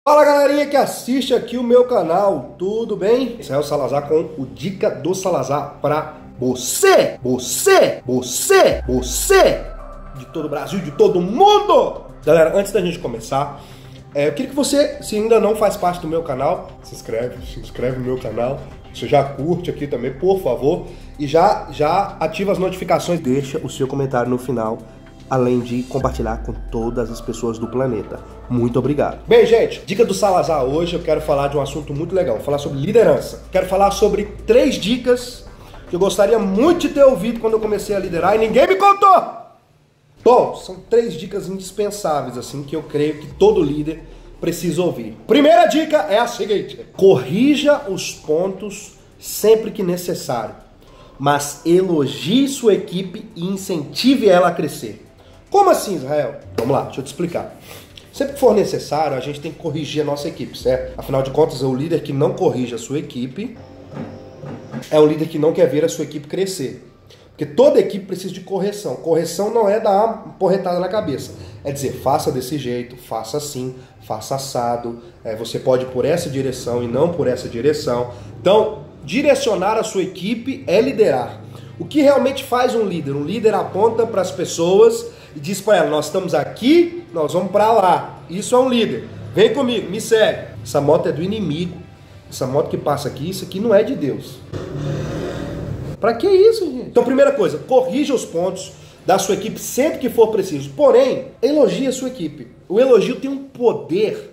Fala galerinha que assiste aqui o meu canal, tudo bem? Israel Salazar com o Dica do Salazar pra você de todo o Brasil, de todo mundo! Galera, antes da gente começar, eu queria que você, se ainda não faz parte do meu canal, se inscreve no meu canal, você já curte aqui também, por favor, e já ativa as notificações, deixa o seu comentário no final, além de compartilhar com todas as pessoas do planeta. Muito obrigado. Bem, gente, Dica do Salazar hoje eu quero falar de um assunto muito legal, vou falar sobre liderança. Quero falar sobre 3 dicas que eu gostaria muito de ter ouvido quando eu comecei a liderar e ninguém me contou! Bom, são 3 dicas indispensáveis, assim, que eu creio que todo líder precisa ouvir. Primeira dica é a seguinte: corrija os pontos sempre que necessário, mas elogie sua equipe e incentive ela a crescer. Como assim, Israel? Vamos lá, deixa eu te explicar. Sempre que for necessário, a gente tem que corrigir a nossa equipe, certo? Afinal de contas, o líder que não corrige a sua equipe é um líder que não quer ver a sua equipe crescer. Porque toda equipe precisa de correção. Correção não é dar uma porretada na cabeça. É dizer, faça desse jeito, faça assim, faça assado. Você pode ir por essa direção e não por essa direção. Então, direcionar a sua equipe é liderar. O que realmente faz um líder? Um líder aponta para as pessoas e diz para elas, nós estamos aqui, nós vamos para lá. Isso é um líder. Vem comigo, me segue. Essa moto é do inimigo. Essa moto que passa aqui, isso aqui não é de Deus. Pra que isso, gente? Então, primeira coisa, corrija os pontos da sua equipe sempre que for preciso. Porém, elogie a sua equipe. O elogio tem um poder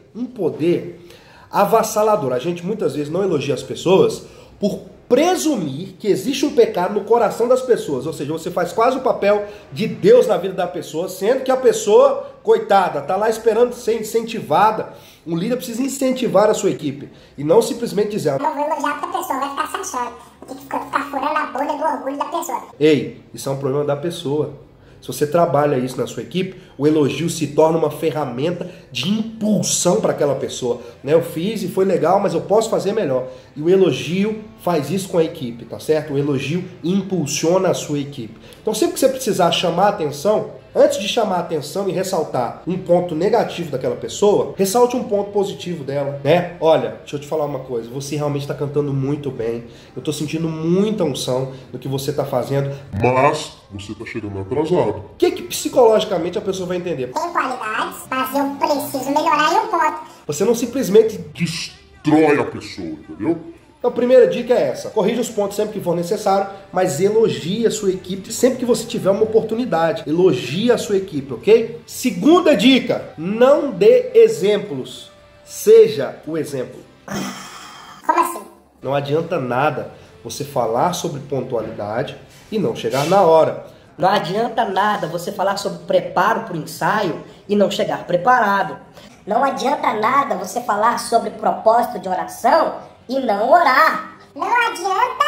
avassalador. A gente muitas vezes não elogia as pessoas por presumir que existe um pecado no coração das pessoas. Ou seja, você faz quase o papel de Deus na vida da pessoa, sendo que a pessoa, coitada, tá lá esperando ser incentivada. Um líder precisa incentivar a sua equipe e não simplesmente dizer, eu não vou elogiar porque a pessoa vai ficar se achando. Tem que ficar furando a bolha do orgulho da pessoa. Ei, isso é um problema da pessoa. Se você trabalha isso na sua equipe, o elogio se torna uma ferramenta de impulsão para aquela pessoa. Eu fiz e foi legal, mas eu posso fazer melhor. E o elogio faz isso com a equipe, tá certo? O elogio impulsiona a sua equipe. Então sempre que você precisar chamar a atenção, antes de chamar a atenção e ressaltar um ponto negativo daquela pessoa, ressalte um ponto positivo dela, né? Olha, deixa eu te falar uma coisa, você realmente está cantando muito bem, eu estou sentindo muita unção no que você está fazendo, mas você está chegando atrasado. O que psicologicamente a pessoa vai entender? Tem qualidades, mas eu preciso melhorar em um ponto. Você não simplesmente Destrói a pessoa, entendeu? Então a primeira dica é essa, corrija os pontos sempre que for necessário, mas elogie a sua equipe sempre que você tiver uma oportunidade. Elogie a sua equipe, ok? Segunda dica, não dê exemplos, seja o exemplo. Como assim? Não adianta nada você falar sobre pontualidade e não chegar na hora. Não adianta nada você falar sobre preparo para o ensaio e não chegar preparado. Não adianta nada você falar sobre propósito de oração e não orar. Não adianta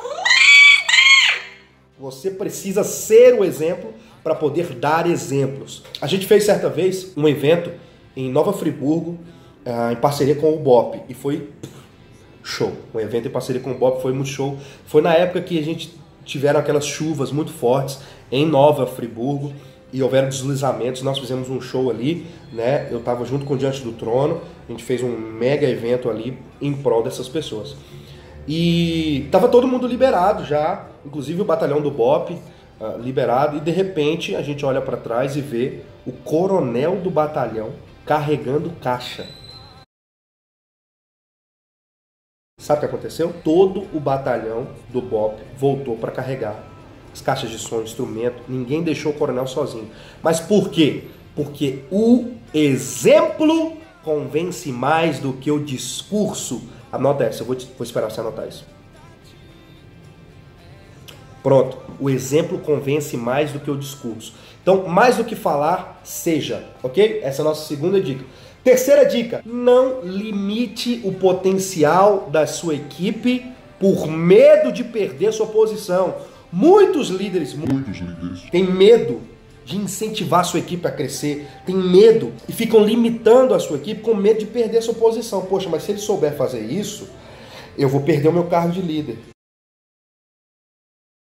nada! Você precisa ser o exemplo para poder dar exemplos. A gente fez certa vez um evento em Nova Friburgo, em parceria com o BOP, e foi show. Um evento em parceria com o BOP foi muito show. Foi na época que a gente tiveram aquelas chuvas muito fortes em Nova Friburgo e houveram deslizamentos. Nós fizemos um show ali, né? Eu estava junto com o Diante do Trono, a gente fez um mega evento ali em prol dessas pessoas. E estava todo mundo liberado já, inclusive o batalhão do BOP liberado, e de repente a gente olha para trás e vê o coronel do batalhão carregando caixa. Sabe o que aconteceu? Todo o batalhão do BOP voltou para carregar as caixas de som, instrumento, ninguém deixou o coronel sozinho. Mas por quê? Porque o exemplo convence mais do que o discurso. Anota essa, eu vou esperar você anotar isso. Pronto, o exemplo convence mais do que o discurso. Então, mais do que falar, seja, ok? Essa é a nossa segunda dica. Terceira dica, não limite o potencial da sua equipe por medo de perder sua posição. Muitos líderes têm medo de incentivar a sua equipe a crescer, têm medo e ficam limitando a sua equipe com medo de perder a sua posição. Poxa, mas se ele souber fazer isso, eu vou perder o meu cargo de líder.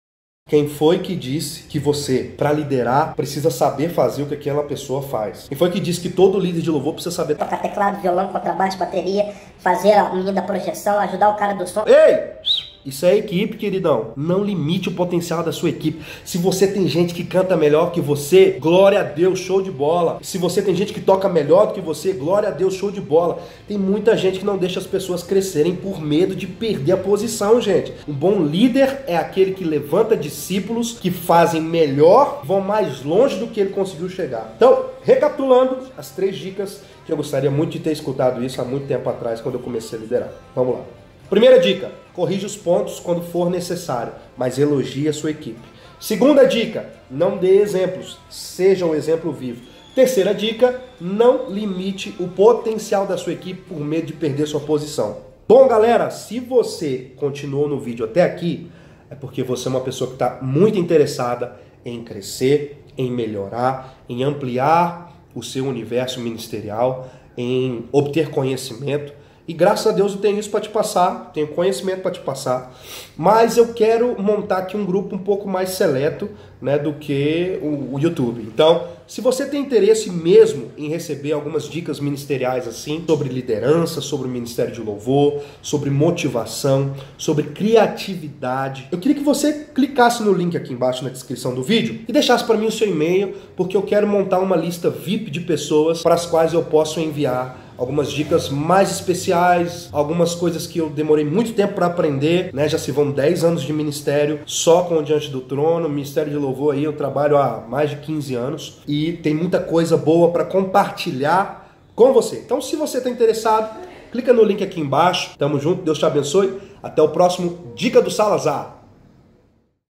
Quem foi que disse que você, para liderar, precisa saber fazer o que aquela pessoa faz? Quem foi que disse que todo líder de louvor precisa saber tocar teclado, violão, contrabaixo, bateria, fazer a menina da projeção, ajudar o cara do som? Ei! Isso é equipe, queridão. Não limite o potencial da sua equipe. Se você tem gente que canta melhor que você, glória a Deus, show de bola. Se você tem gente que toca melhor do que você, glória a Deus, show de bola. Tem muita gente que não deixa as pessoas crescerem por medo de perder a posição, gente. Um bom líder é aquele que levanta discípulos que fazem melhor, vão mais longe do que ele conseguiu chegar. Então, recapitulando as 3 dicas que eu gostaria muito de ter escutado isso há muito tempo atrás, quando eu comecei a liderar. Vamos lá. Primeira dica, corrija os pontos quando for necessário, mas elogie a sua equipe. Segunda dica, não dê exemplos, seja um exemplo vivo. Terceira dica, não limite o potencial da sua equipe por medo de perder sua posição. Bom, galera, se você continuou no vídeo até aqui, é porque você é uma pessoa que está muito interessada em crescer, em melhorar, em ampliar o seu universo ministerial, em obter conhecimento. E graças a Deus eu tenho isso para te passar, tenho conhecimento para te passar, mas eu quero montar aqui um grupo um pouco mais seleto, né, do que o YouTube. Então, se você tem interesse mesmo em receber algumas dicas ministeriais assim, sobre liderança, sobre o ministério de louvor, sobre motivação, sobre criatividade, eu queria que você clicasse no link aqui embaixo na descrição do vídeo e deixasse para mim o seu e-mail, porque eu quero montar uma lista VIP de pessoas para as quais eu posso enviar algumas dicas mais especiais, algumas coisas que eu demorei muito tempo para aprender, né? Já se vão 10 anos de ministério só com o Diante do Trono, ministério de louvor aí eu trabalho há mais de 15 anos e tem muita coisa boa para compartilhar com você. Então, se você está interessado, clica no link aqui embaixo. Tamo junto, Deus te abençoe. Até o próximo Dica do Salazar.